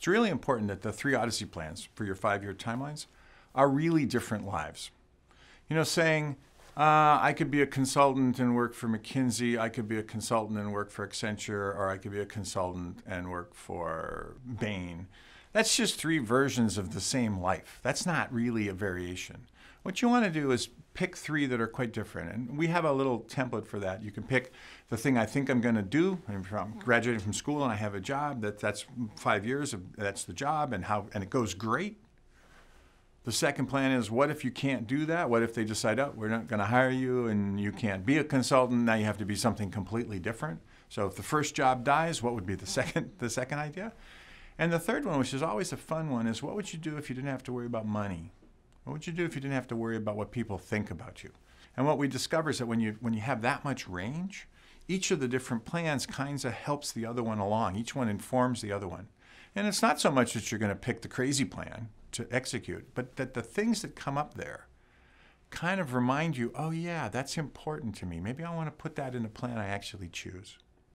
It's really important that the 3 Odyssey plans for your 5-year timelines are really different lives. You know, saying, I could be a consultant and work for McKinsey, I could be a consultant and work for Accenture, or I could be a consultant and work for Bain. That's just 3 versions of the same life. That's not really a variation. What you want to do is pick 3 that are quite different. And we have a little template for that. You can pick the thing I think I'm going to do. I'm graduating from school and I have a job. That's 5 years. That's the job, and it goes great. The second plan is, what if you can't do that? What if they decide, oh, we're not going to hire you and you can't be a consultant? Now you have to be something completely different. So if the first job dies, what would be the second idea? And the third one, which is always a fun one, is what would you do if you didn't have to worry about money? What would you do if you didn't have to worry about what people think about you? And what we discover is that when you have that much range, each of the different plans kind of helps the other one along. Each one informs the other one. And it's not so much that you're going to pick the crazy plan to execute, but that the things that come up there kind of remind you, oh yeah, that's important to me. Maybe I want to put that in a plan I actually choose.